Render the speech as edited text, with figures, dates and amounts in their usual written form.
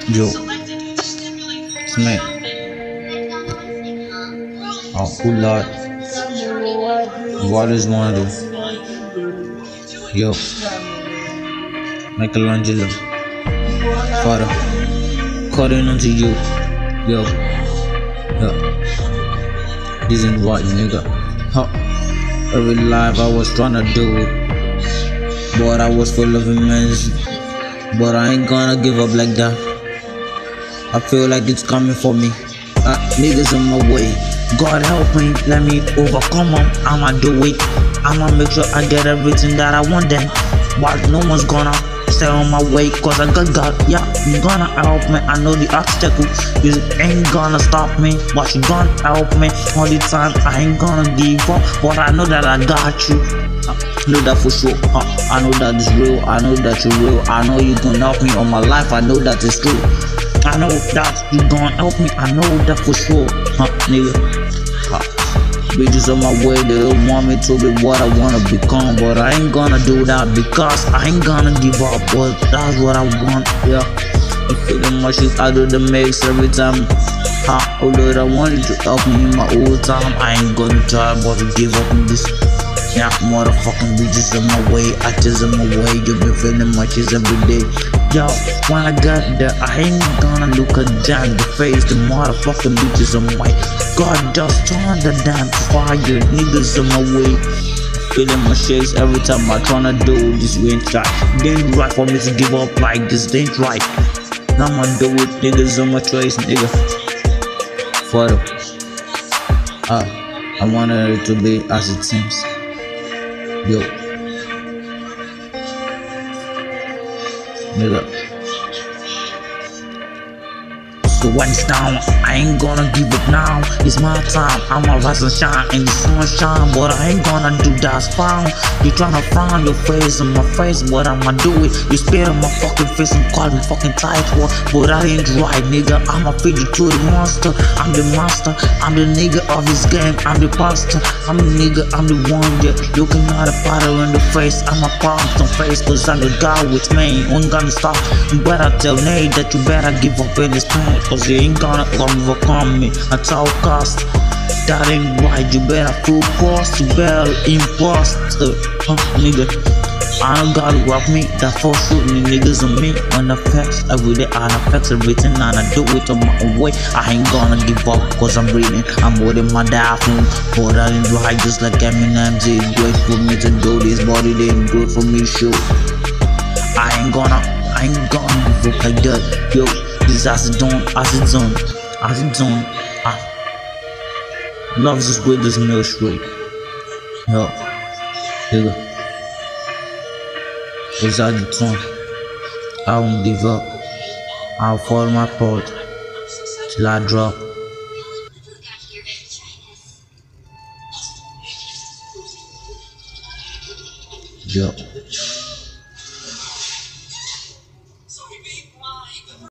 Yo, Smith. Oh, good Lord. What is one of them? Yo, Michelangelo. Father, calling unto you. Yo, this isn't what, nigga. Huh. Every life I was trying to do it, but I was full of immense. But I ain't gonna give up like that. I feel like it's coming for me. Niggas on my way. God help me, let me overcome them. I'ma do it. I'ma make sure I get everything that I want then. But no one's gonna stay on my way, cause I got God. Yeah, you gonna help me. I know the obstacle is ain't gonna stop me, but you gonna help me all the time. I ain't gonna give up, but I know that I got you. I know that for sure. I know that it's real. I know that you're real. I know you gonna help me on my life. I know that it's true. I know that you gonna help me. I know that for sure. Nigga. Bitches on my way, they don't want me to be what I wanna become, but I ain't gonna do that because I ain't gonna give up. But that's what I want. Yeah. I'm feeling my shit out of the mix every time. Oh Lord, I want you to help me in my old time. I ain't gonna try but to give up in this. Yeah, motherfucking bitches on my way, actors on my way. You been feeling my shit every day. Yo, when I got there, I ain't gonna look a damn the face. The motherfucking bitches on my way. God just turn the damn fire. Niggas on my way. Feeling my shakes every time I tryna do this. You ain't right. It ain't right for me to give up like this. It ain't right. I'ma do it. Niggas on my trace, nigga. Photo. I wanted it to be as it seems. Yo, nigga. So when it's down, I ain't gonna give up now. It's my time, I'ma rise and shine in the sunshine. But I ain't gonna do that frown. You tryna frown your face on my face, but I'ma do it. You spit on my fucking face and call me fucking tight war. But I ain't right, nigga. I'ma feed you to the monster. I'm the master, I'm the nigga of this game. I'm the pastor, I'm the nigga, I'm the one that you cannot powder in the face. I'ma palm some face, cause I'm the guy with me. Ain't gonna stop. You better tell Nate that you better give up in this pain. Cause you ain't gonna overcome me at all cost. That ain't right, you better full cost. You better imposter, nigga. I don't gotta rock me, that for shooting the niggas on me. When I flex every day, I flex everything and I do it on my own way. I ain't gonna give up cause I'm breathing, I'm holding my diaphragm. But I didn't right just like Eminem. It's great for me to do this, but it ain't good for me to shoot. I ain't gonna give up like that. Yo, this as it done. Love is good as milk straight. Yo, nigga. This as it done. I won't give up. I'll follow my path till I drop. Yo.